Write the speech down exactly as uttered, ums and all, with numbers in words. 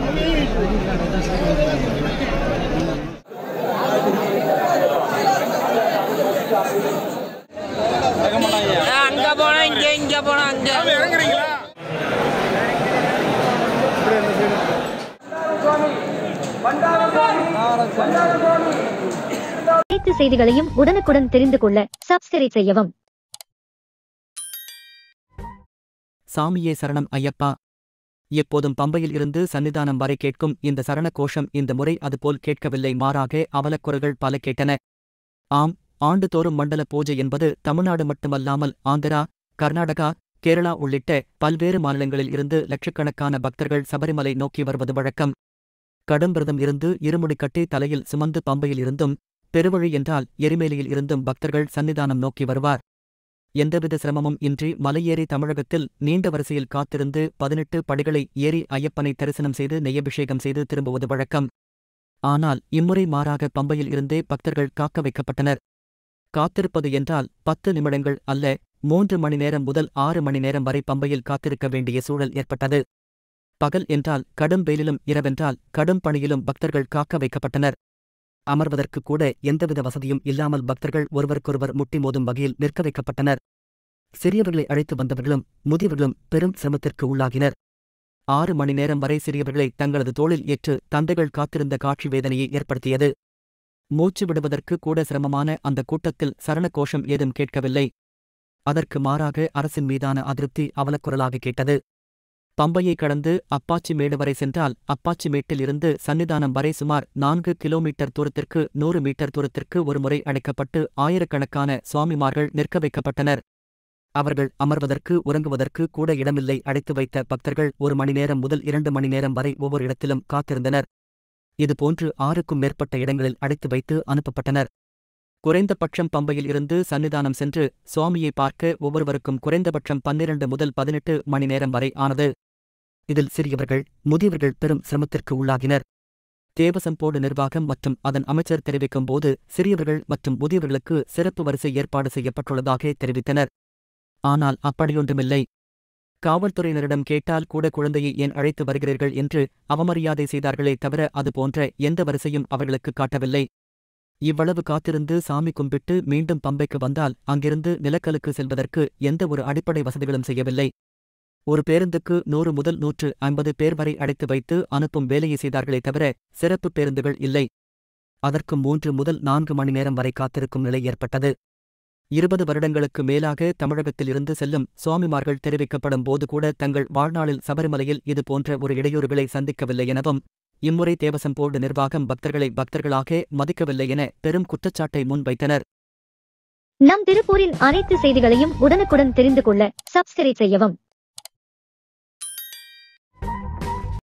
அங்க போனா இங்க இங்க போனா அங்க இறங்குறீங்களா? அனைத்து செய்திகளையும் உடனுக்குடன் தெரிந்து கொள்ள சப்ஸ்கிரைப் செய்யவும். சாமியே சரணம் ஐயப்பா. எப்போதும் பம்பையில் இருந்து சன்னிதானம் வரை கேட்கும் இந்த சரண கோஷம் இந்த முறை அதுபோல் கேட்கவில்லை. மாறாக அவலக்குரல்கள் பல கேட்டன. ஆம், ஆண்டுதோறும் மண்டல பூஜை என்பது தமிழ்நாடு மட்டுமல்லாமல் ஆந்திரா, கர்நாடகா, கேரளா உள்ளிட்ட பல்வேறு மாநிலங்களில் இருந்து லட்சக்கணக்கான பக்தர்கள் சபரிமலை நோக்கி வருவது வழக்கம். கடும் விரதம் இருந்து இருமுடி கட்டி தலையில் சுமந்து பம்பையில் இருந்தும், பெருவழி என்றால் எரிமேலியில் இருந்தும் பக்தர்கள் சன்னிதானம் நோக்கி வருவார். எந்தவித சிரமமும் இன்றி மலையேறி தமிழகத்தில் நீண்ட வரிசையில் காத்திருந்து பதினெட்டு படிகளை ஏறி ஐயப்பனை தரிசனம் செய்து நெய்யபிஷேகம் செய்து திரும்புவது வழக்கம். ஆனால் இம்முறை மாறாக பம்பையில் இருந்தே பக்தர்கள் காக்க வைக்கப்பட்டனர். காத்திருப்பது என்றால் பத்து நிமிடங்கள் அல்ல, மூன்று மணி நேரம் முதல் ஆறு மணி நேரம் வரை பம்பையில் காத்திருக்க வேண்டிய சூழல் ஏற்பட்டது. பகல் என்றால் கடும் வெயிலிலும் இரவென்றால் கடும் பணியிலும் பக்தர்கள் காக்க வைக்கப்பட்டனர். அமர்வதற்கு கூட எந்தவித வசதியும் இல்லாமல் பக்தர்கள் ஒருவருக்கொருவர் முட்டி மோதும் வகையில் நிற்க வைக்கப்பட்டனர். சிறியவர்களை அழைத்து வந்தவர்களும் முதியவர்களும் பெரும் சிரமத்திற்கு உள்ளாகினர். ஆறு மணி நேரம் வரை சிறியவர்களை தங்களது தோளில் ஏற்று தந்தைகள் காத்திருந்த காட்சி வேதனையை ஏற்படுத்தியது. மூச்சு விடுவதற்கு கூட சிரமமான அந்த கூட்டத்தில் சரண கோஷம் ஏதும் கேட்கவில்லை. அதற்கு மாறாக அரசின் மீதான அதிருப்தி அவலக்குரலாக கேட்டது. பம்பையை கடந்து அப்பாச்சி மேடு வரை சென்றால் அப்பாச்சி மேட்டில் இருந்து சன்னிதானம் வரை சுமார் நான்கு கிலோமீட்டர் தூரத்திற்கு நூறு மீட்டர் தூரத்திற்கு ஒருமுறை அடைக்கப்பட்டு ஆயிரக்கணக்கான சுவாமிமார்கள் நிற்க வைக்கப்பட்டனர். அவர்கள் அமர்வதற்கு உறங்குவதற்கு கூட இடமில்லை. அடைத்து வைத்த பக்தர்கள் ஒரு மணி நேரம் முதல் இரண்டு மணி நேரம் வரை ஒவ்வொரு இடத்திலும் காத்திருந்தனர். இதுபோன்று ஆறுக்கும் மேற்பட்ட இடங்களில் அடைத்து வைத்து அனுப்பப்பட்டனர். குறைந்தபட்சம் பம்பையில் இருந்து சன்னிதானம் சென்று சுவாமியை பார்க்க ஒவ்வொருவருக்கும் குறைந்தபட்சம் பன்னிரண்டு முதல் பதினெட்டு மணி நேரம் வரை ஆனது. இதில் சிறியவர்கள் முதியவர்கள் பெரும் சிரமத்திற்கு உள்ளாகினர். தேவசம் போர்டு நிர்வாகம் மற்றும் அதன் அமைச்சர் தெரிவிக்கும் போது சிறியவர்கள் மற்றும் முதியவர்களுக்கு சிறப்பு வரிசை ஏற்பாடு செய்யப்பட்டுள்ளதாக தெரிவித்தனர். ஆனால் அப்படியொன்றுமில்லை. காவல்துறையினரிடம் கேட்டால் கூட குழந்தையை ஏன் அழைத்து வருகிறீர்கள் என்று அவமரியாதை செய்தார்களே தவிர அதுபோன்ற எந்த வரிசையும் அவர்களுக்கு காட்டவில்லை. இவ்வளவு காத்திருந்து சாமி கும்பிட்டு மீண்டும் பம்பைக்கு வந்தால் அங்கிருந்து நிலக்கலுக்கு செல்வதற்கு எந்த ஒரு அடிப்படை வசதிகளும் செய்யவில்லை. ஒரு பேருந்துக்கு நூறு முதல் நூற்று ஐம்பது பேர் வரை அடைத்து வைத்து அனுப்பும் வேலையை செய்தார்களே தவிர சிறப்பு பேருந்துகள் இல்லை. அதற்கும் மூன்று முதல் நான்கு மணி நேரம் வரை காத்திருக்கும் நிலை ஏற்பட்டது. இருபது வருடங்களுக்கு மேலாக தமிழகத்தில் இருந்து செல்லும் சுவாமிமார்கள் தெரிவிக்கப்படும் போது கூட தங்கள் வாழ்நாளில் சபரிமலையில் இதுபோன்ற ஒரு இடையூறுகளை சந்திக்கவில்லை எனவும், இம்முறை தேவசம் போர்டு நிர்வாகம் பக்தர்களை பக்தர்களாக மதிக்கவில்லை என பெரும் குற்றச்சாட்டை முன்வைத்தனர். நம் திருப்பூரின் அனைத்து செய்திகளையும் உடனுக்குடன் தெரிந்து கொள்ள சப்ஸ்கிரைப் செய்யவும்.